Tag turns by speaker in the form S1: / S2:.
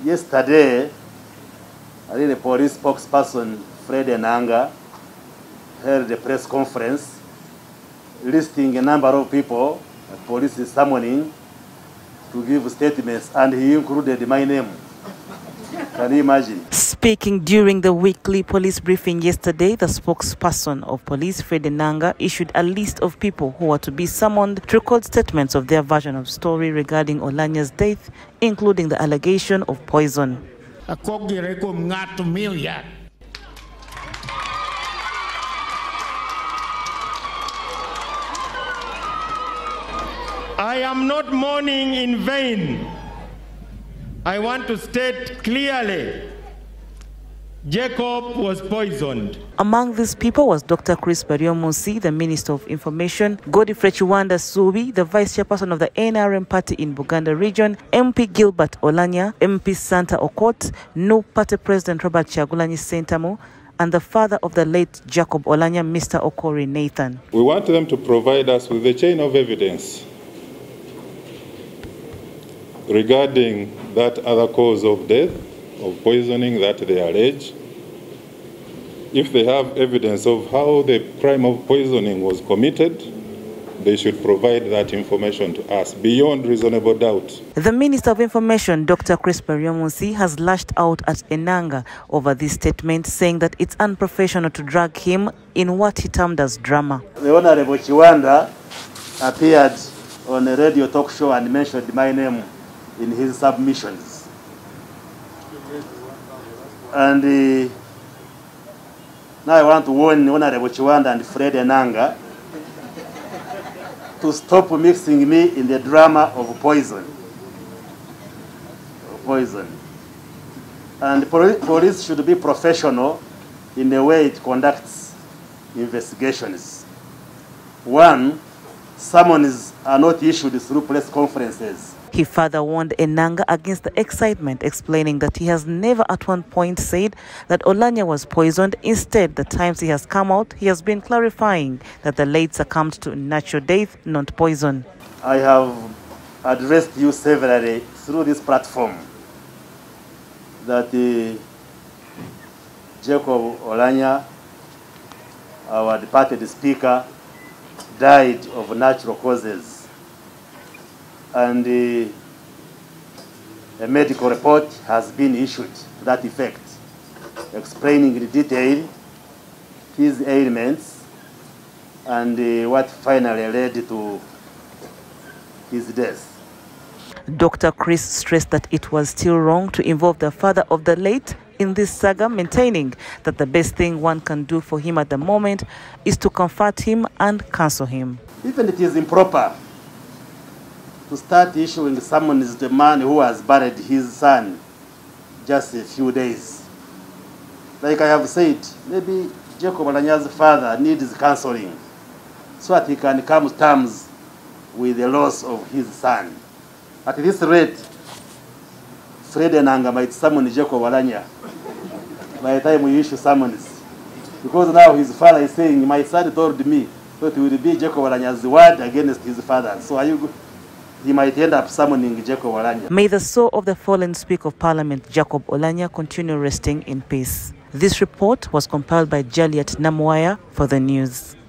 S1: Yesterday, the police spokesperson Fred Enanga held a press conference listing a number of people the police is summoning to give statements, and he included my name. Can you imagine?
S2: Speaking during the weekly police briefing yesterday, the spokesperson of police, Fred Enanga, issued a list of people who are to be summoned to record statements of their version of story regarding Olanya's death, including the allegation of poison.
S3: I am not mourning in vain. I want to state clearly, Jacob was poisoned.
S2: Among these people was Dr. Chris Baryomunsi, the Minister of Information, Godfrey Chiwanda Subi, the Vice Chairperson of the NRM party in Buganda region, MP Gilbert Olanya, MP Santa Okot, NU Party President Robert Kyagulanyi Ssentamu, and the father of the late Jacob Olanya, Mr. Okori Nathan.
S4: We want them to provide us with a chain of evidence regarding that other cause of death, of poisoning that they allege. If they have evidence of how the crime of poisoning was committed, they should provide that information to us beyond reasonable doubt.
S2: The Minister of Information, Dr. Chris Baryomunsi, has lashed out at Enanga over this statement, saying that it's unprofessional to drag him in what he termed as drama.
S1: The Honorable Chiwanda appeared on a radio talk show and mentioned my name in his submissions. And now I want to warn Honorable Chiwanda and Fred Enanga to stop mixing me in the drama of poison. And police should be professional in the way it conducts investigations. One, summons are not issued through press conferences.
S2: He further warned Enanga against the excitement, explaining that he has never at one point said that Olanya was poisoned. Instead, the times he has come out, he has been clarifying that the late succumbed to natural death, not poison.
S1: I have addressed you severally through this platform that Jacob Olanya, our departed speaker, died of natural causes. And a medical report has been issued to that effect, explaining in detail his ailments and what finally led to his death.
S2: Dr. Chris stressed that it was still wrong to involve the father of the late in this saga, maintaining that the best thing one can do for him at the moment is to comfort him and counsel him.
S1: Even it is improper to start issuing summons to the man who has buried his son just a few days. Like I have said, maybe Jacob Olanya's father needs counseling so that he can come to terms with the loss of his son. At this rate, Fred Enanga might summon Jacob Olanya by the time we issue summons. Because now his father is saying, my son told me that it will be Jacob Olanya's word against his father. So he might end up summoning Jacob Olanya.
S2: May the soul of the fallen Speaker of Parliament, Jacob Olanya, continue resting in peace. This report was compiled by Jaliat Namwaya for the news.